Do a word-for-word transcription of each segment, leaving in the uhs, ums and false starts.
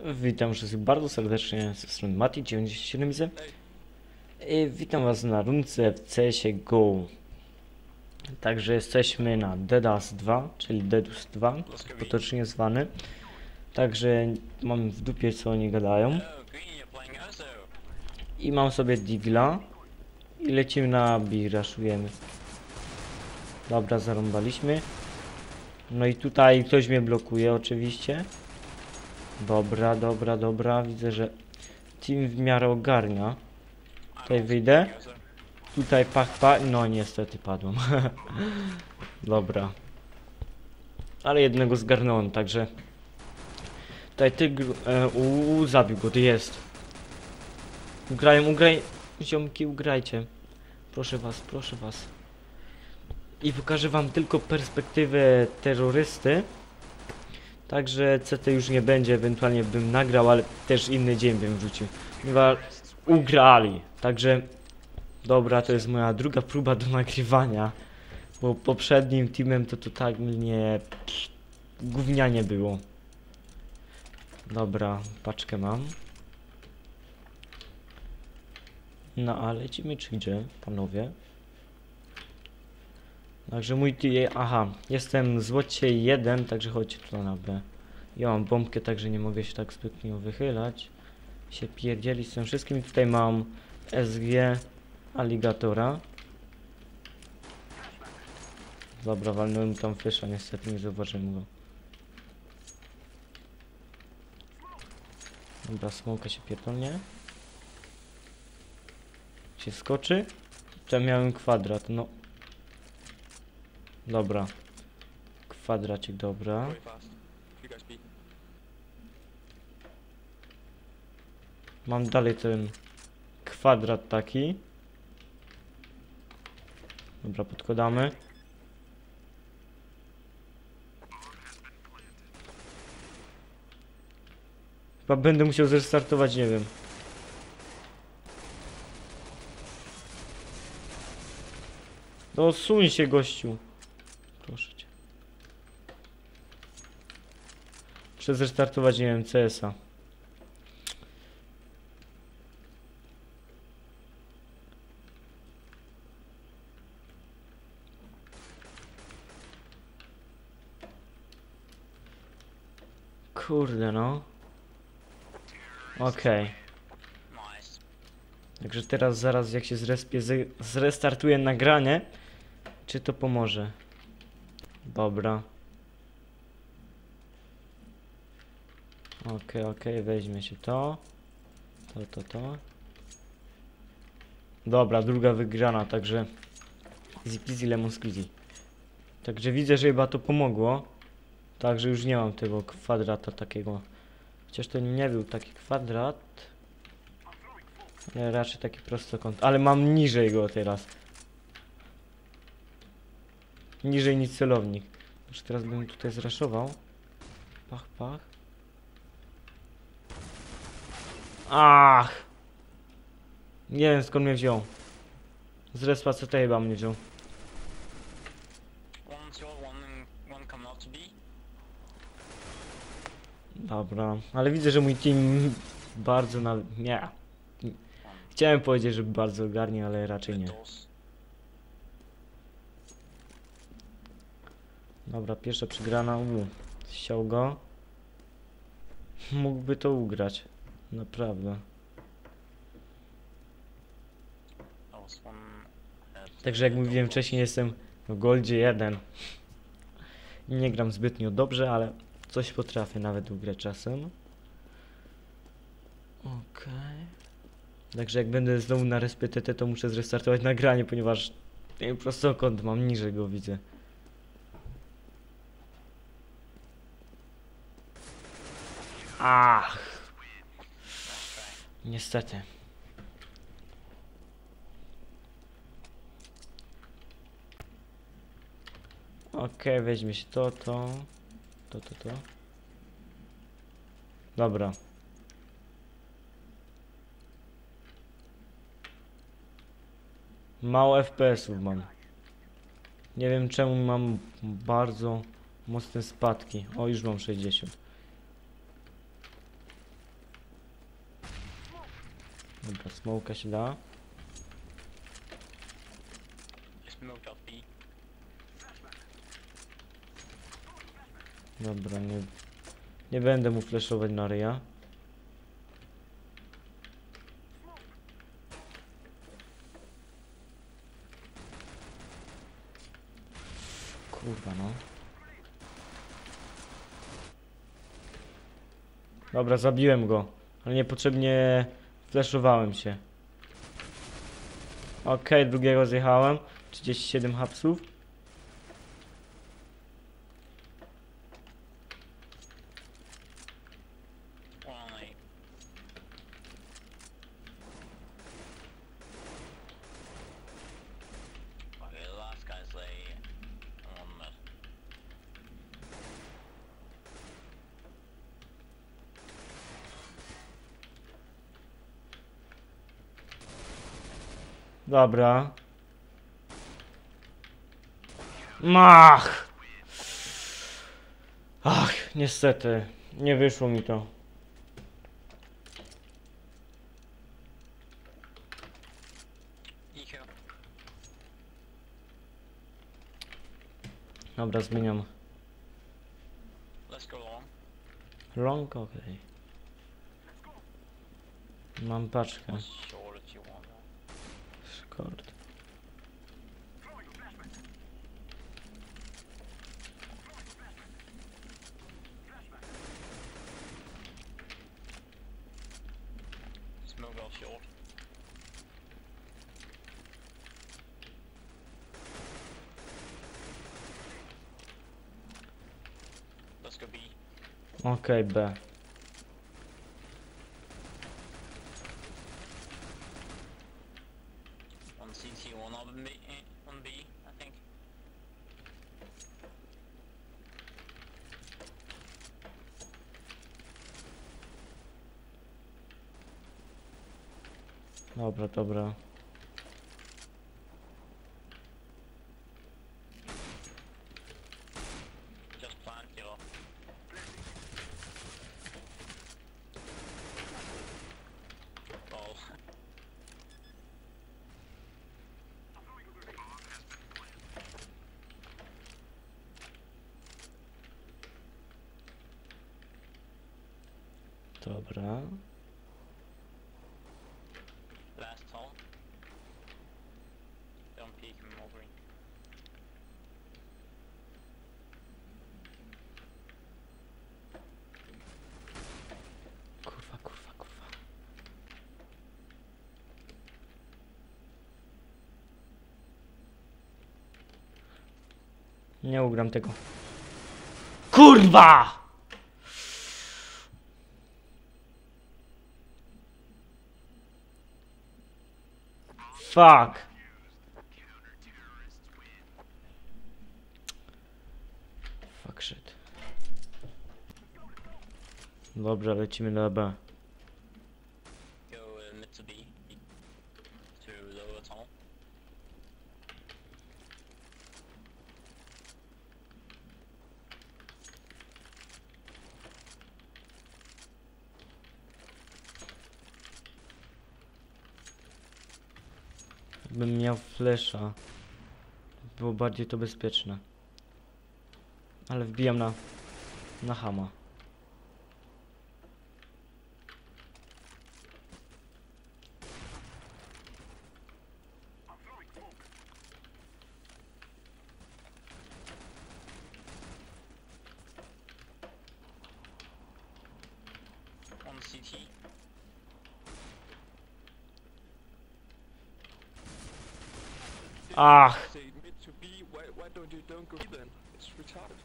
Witam wszystkich bardzo serdecznie ze strony Mati dziewięćdziesiąt siedem Z. I witam was na rundce w C S G O. Także jesteśmy na DDoS dwa, czyli DDoS dwa, potocznie zwany. Także mam w dupie, co oni gadają. I mam sobie Digla. I lecimy na B, raszujemy. Dobra, zarąbaliśmy. No i tutaj ktoś mnie blokuje oczywiście. Dobra, dobra, dobra. Widzę, że team w miarę ogarnia. Tutaj wyjdę. Tutaj pach, pach. No niestety padłem. Dobra. Ale jednego zgarnąłem, także... Tutaj tygr... E, uuu, zabił go, to jest. Ugrają, ugraj... Ziomki, ugrajcie. Proszę was, proszę was. I pokażę wam tylko perspektywę terrorysty. Także C T już nie będzie, ewentualnie bym nagrał, ale też inny dzień bym wrzucił. Ponieważ ugrali. Także dobra, to jest moja druga próba do nagrywania. Bo poprzednim teamem to totalnie gównianie było. Dobra, paczkę mam. No a lecimy czy gdzie, panowie? Także mój team, aha, jestem złocie jeden, także chodźcie tu na B. Ja mam bombkę, także nie mogę się tak zbytnio wychylać. Się pierdzieli z tym wszystkim. Tutaj mam S G Aligatora. Dobra, walnąłem tam flesza, niestety nie zauważyłem go. Dobra, smoka się pierdolnie. Się skoczy. Tutaj miałem kwadrat, no. Dobra. Kwadracik, dobra. Mam dalej ten kwadrat taki. Dobra, podkładamy. Chyba będę musiał zrestartować, nie wiem. No suń się, gościu. Proszę cię. Muszę zrestartować, nie wiem, C S a. Kurde no. Okej. Okay. Także teraz zaraz jak się zrespie, zrestartuję nagranie. Czy to pomoże? Dobra. Okej, okay, okej, okay, weźmie się to. To, to, to. Dobra, druga wygrana, także easy peasy lemon squeezy. Także widzę, że chyba to pomogło. Także już nie mam tego kwadrata takiego. Chociaż to nie był taki kwadrat. Nie, raczej taki prostokąt. Ale mam niżej go teraz. Niżej niż celownik. Już teraz bym tutaj zraszował. Pach, pach. Ach! Nie wiem skąd mnie wziął. Z respa C T chyba mnie wziął. Dobra, ale widzę, że mój team bardzo na... Nie. Chciałem powiedzieć, że bardzo ogarnie, ale raczej nie. Dobra, pierwsza przegrana. U, ściął go. Mógłby to ugrać. Naprawdę. Także jak mówiłem wcześniej, jestem w Goldzie jeden. Nie gram zbytnio dobrze, ale coś potrafię nawet ugrać czasem. Okej. Okay. Także jak będę znowu na respie T T, to muszę zrestartować nagranie, ponieważ ten prostokąt mam niżej go widzę. Ach! Niestety. Okej, okay, weźmie się to, to, to, to, to. Dobra. Mało F P S ów mam. Nie wiem czemu mam bardzo mocne spadki. O, już mam sześćdziesiąt. Dobra, smoka się da. Smoke off B. Dobra, nie... Nie będę mu flashować na ryja. Kurwa no. Dobra, zabiłem go. Ale niepotrzebnie flashowałem się. Okej, okay, drugiego zjechałem. trzydzieści siedem hapsów. One eight. Okay, the last guy's lay on mid. Dobra. Mach! Ach, niestety. Nie wyszło mi to. Eco. Dobra, zmieniam. Let's go long. Long, okej. Okay. Mam paczkę. Short if you want that. Skort. Smoke off short. Let's go B. Okej, okay, B. One C T, one on B, eh, one B, I think. Dobra, dobra. Just plant killer. Lol. Dobra. Last tall. Don't peek him over. Kurwa, kurwa, kurwa. Nie ugram tego. Kurwa! Fuck. Fuck shit. Dobra, lecimy na B. Go uh, mid to B. To lower tall. Bym miał flesza. Było bardziej to bezpieczne. Ale wbijam na... na hama. One C T. Ach! Say mid to B, why, why don't you don't go B then? It's retarded.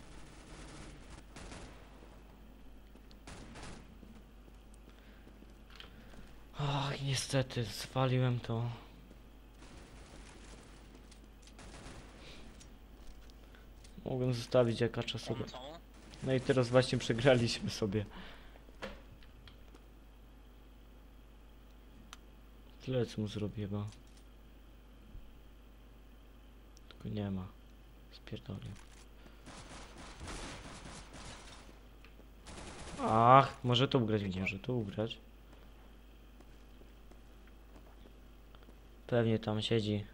Ach, niestety, zwaliłem to. Mogłem zostawić jaka czasowa. One tall. No i teraz właśnie przegraliśmy sobie. Tyle co mu zrobię, bo... Tylko nie ma. Spierdolę. Ach, może to ugrać, może to ugrać. Pewnie tam siedzi.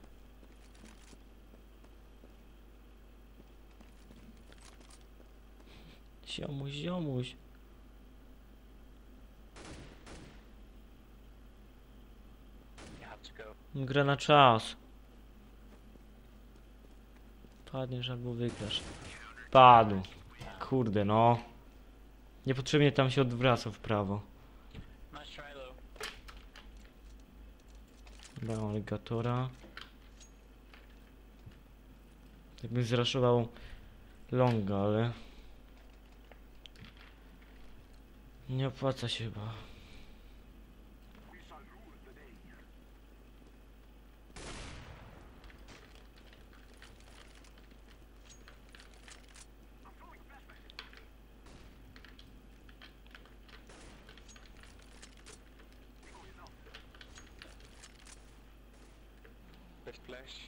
Ziomuś, ziomuś. You have to go. Gra na czas. Padniesz albo wygrasz. Padł. Kurde no. Niepotrzebnie tam się odwraca w prawo. Nice try though. Dobra, aligatora. Jakbym zraszował longa, ale... Nie opłaca się chyba. Best flash.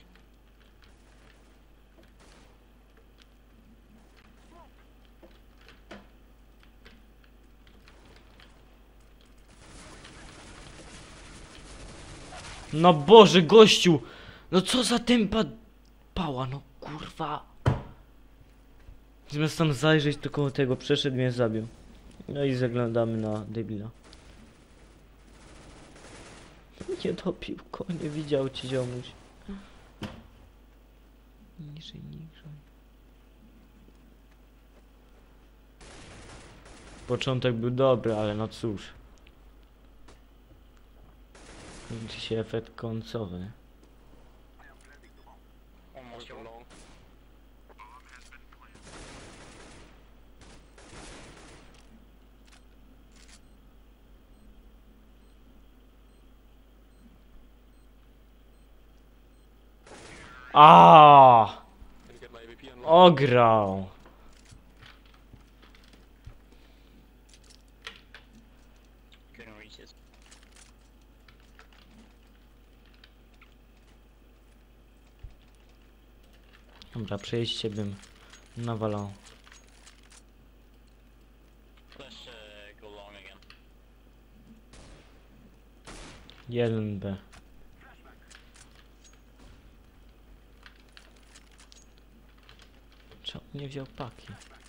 No Boże, gościu! No co za tempa pała, no kurwa. Zamiast tam zajrzeć, to koło tego przeszedł, mnie zabił. No i zaglądamy na debila. Nie dopił go, nie widział ci ziomuś. Niżej, niżej. Początek był dobry, ale no cóż. Liczy się efekt końcowy. Almost Go your long. A, Can you get my A W P unlocked? ograł. couldn't reach it. Dobra, przejście bym nawalał. Let's uh, go long again. jeden B. Czemu nie wziął paki?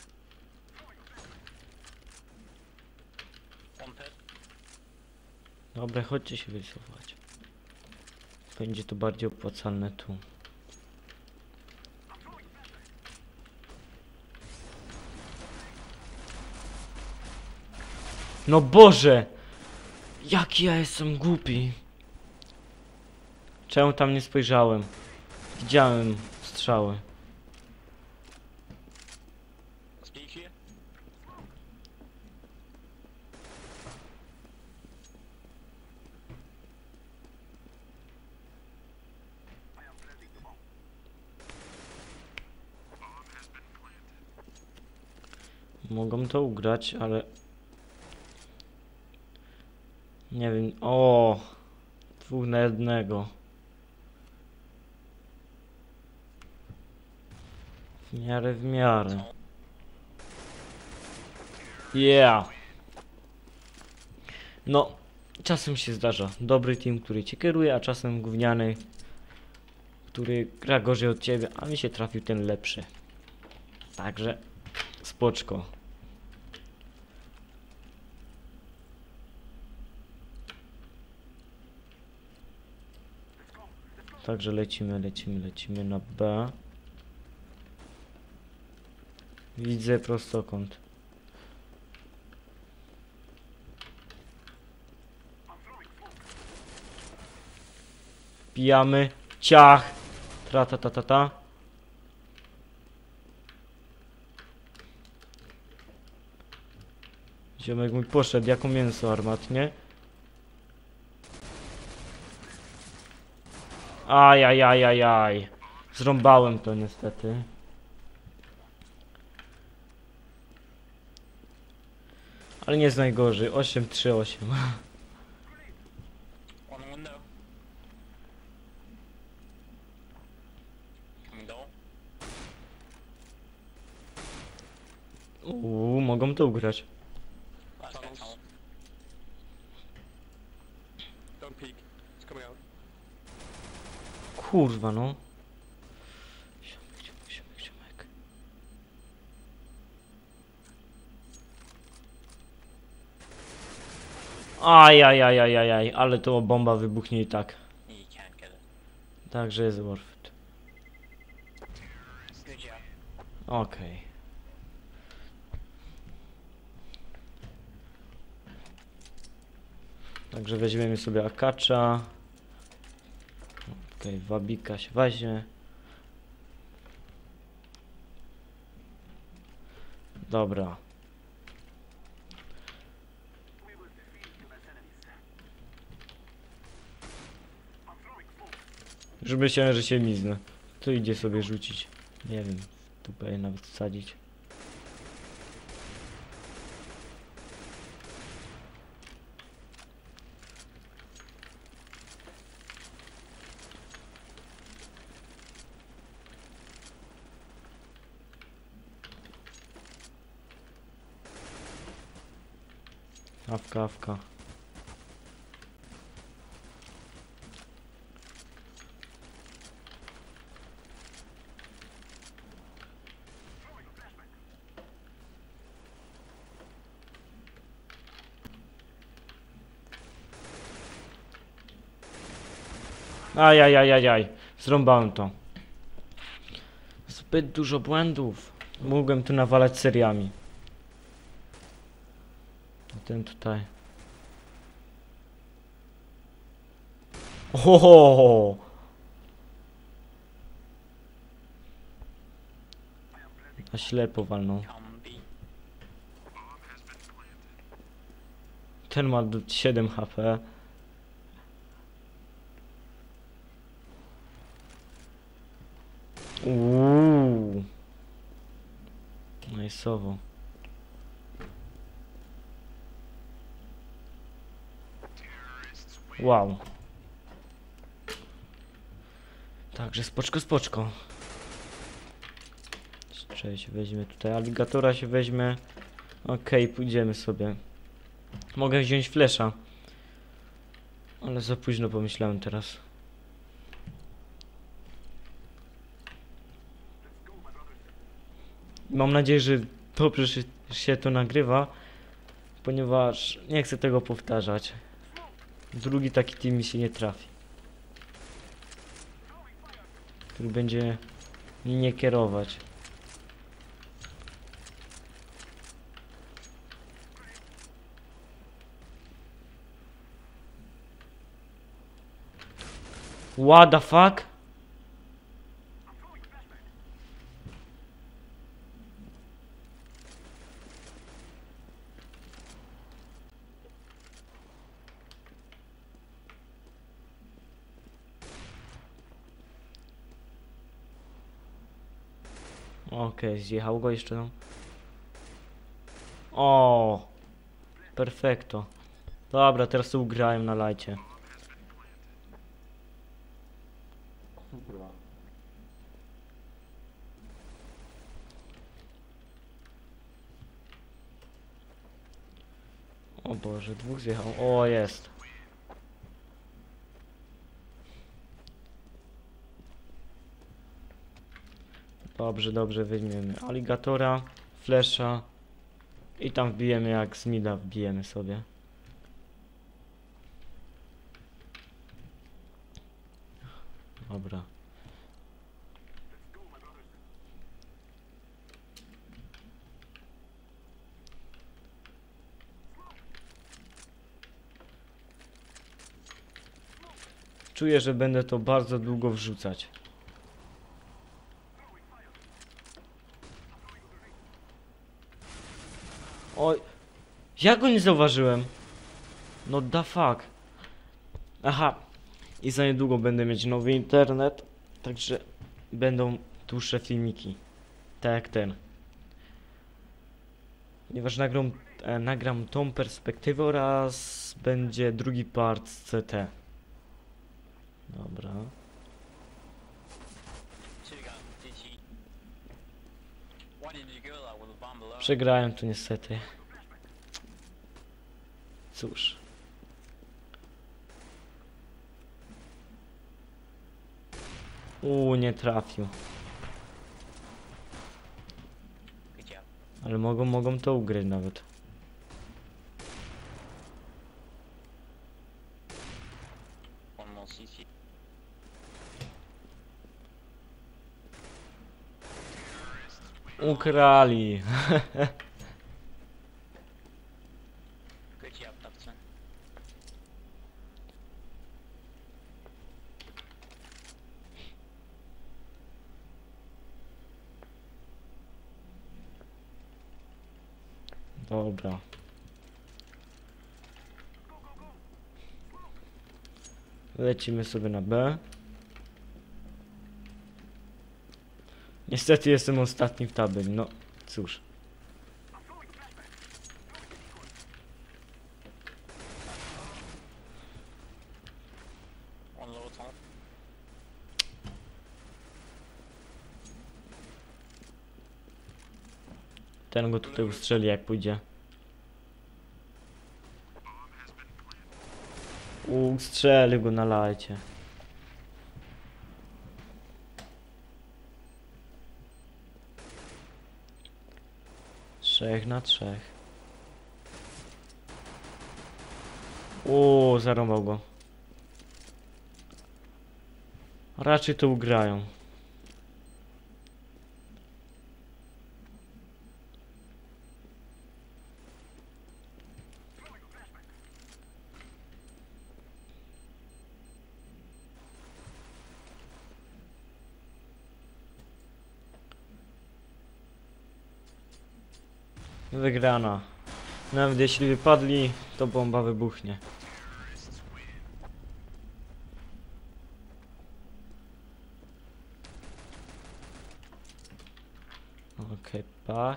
One pit. Dobra, chodźcie się wycofać. Będzie to bardziej opłacalne tu. No Boże! Jaki ja jestem głupi! Czemu tam nie spojrzałem? Widziałem strzały. Speak here. Mogą to ugrać, ale... Nie wiem... O, dwóch na jednego. W miarę, w miarę. Yeah! No, czasem się zdarza. Dobry team, który cię kieruje, a czasem gówniany, który gra gorzej od ciebie, a mi się trafił ten lepszy. Także, spoczko. Także lecimy, lecimy, lecimy na B. Widzę prostokąt. Wbijamy. Ciach! Tra ta ta ta ta. Ziomek mój poszedł jako mięso armatnie. Ajajajajaj. Zrąbałem to niestety. Ale nie jest najgorzej. osiem trzy osiem. One window. Coming down. Uuu, mogą to ugrać. Last guy Tunnels. tunnel. Don't peek. It's coming out. kurwa no. Ziomek, ziomek, ziomek, ziomek. Ajajajajajaj, ale to bomba wybuchnie i tak. You can't get it. Także jest worth it. Good job. Okej. Także weźmiemy sobie akacza. Okej, wabika się weźmie. Dobra. Już myślałem, że się miznę. To idzie sobie rzucić. Nie wiem, tupę je nawet wsadzić. Awka, awka. Ajajajajaj, zrąbałem to. Zbyt dużo błędów. Mógłbym tu nawalać seriami. A ten tutaj. Ohoho! Na ślepo walnął. Combi. Ten ma siedem H P. Uuu. Najsowo. Wow. Także spoczko, spoczko. Jeszcze się weźmie tutaj. Aligatora się weźmie. Okej, okay, pójdziemy sobie. Mogę wziąć flesza. Ale za późno pomyślałem teraz. Mam nadzieję, że dobrze się- się to nagrywa, ponieważ nie chcę tego powtarzać. Drugi taki team mi się nie trafi, który będzie mi nie kierować. What the fuck? Okej, zjechał go jeszcze tam. O, perfekto. Dobra, teraz to ugrałem na lajcie. O Boże, dwóch zjechał. O, jest. Dobrze, dobrze, weźmiemy aligatora, flesza i tam wbijemy jak z mida wbijemy sobie. Dobra. Czuję, że będę to bardzo długo wrzucać. Oj, ja go nie zauważyłem. No da fuck. Aha. I za niedługo będę mieć nowy internet, także będą dłuższe filmiki. Tak jak ten. Ponieważ nagram, e, nagram tą perspektywę oraz będzie drugi part z C T. Dobra. Should've gone G G. Why did you go that with a bomb below? Przegrałem tu niestety. Cóż. Uuu, nie trafił. Good job. Ale mogą, mogą to ugryźć nawet. One more C C. Ukrali. Good job, Dobson. Dobra. Lecimy sobie na B. Niestety jestem ostatni w tabeli, no cóż. One low top. Ten go tutaj ustrzeli jak pójdzie. Ustrzelił go na lajcie. Trzech na trzech. Uuu, zarąbał go. Raczej to ugrają. Wygrana. Nawet jeśli wypadli, to bomba wybuchnie. Okej, pach.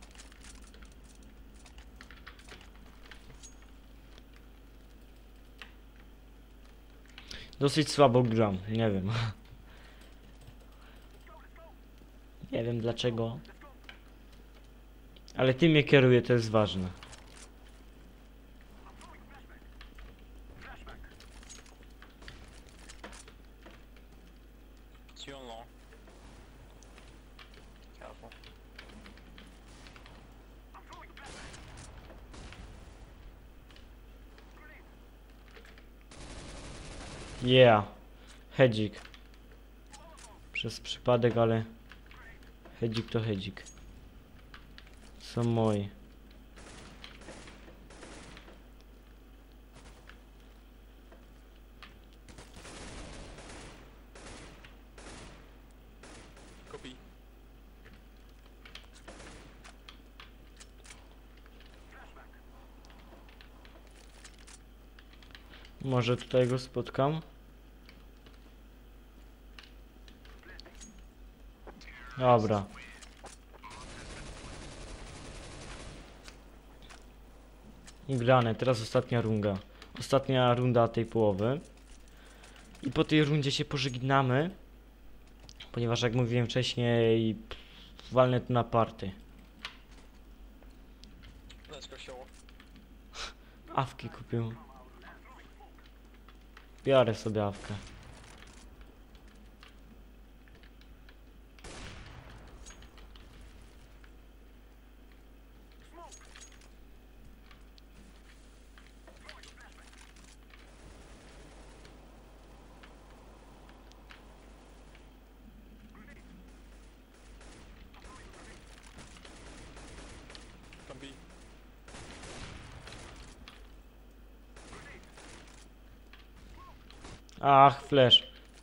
Dosyć słabo gram, nie wiem. Nie wiem dlaczego. Ale tym mnie kieruje, to jest ważne. Two on long. Careful. Yeah. Hedzik. Przez przypadek, ale... Hedzik to hedzik. Są moi. Copy. Może tutaj go spotkam? Dobra. Grane, teraz ostatnia runda. Ostatnia runda tej połowy. I po tej rundzie się pożegnamy. Ponieważ jak mówiłem wcześniej, walnę tu na party. Let's go show. Awki kupił. Biorę sobie awkę. Come B. Ach, flash.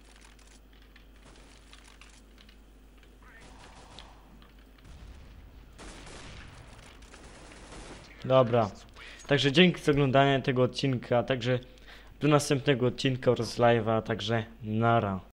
Dobra. Także dzięki za oglądanie tego odcinka, także do następnego odcinka oraz live'a, także nara.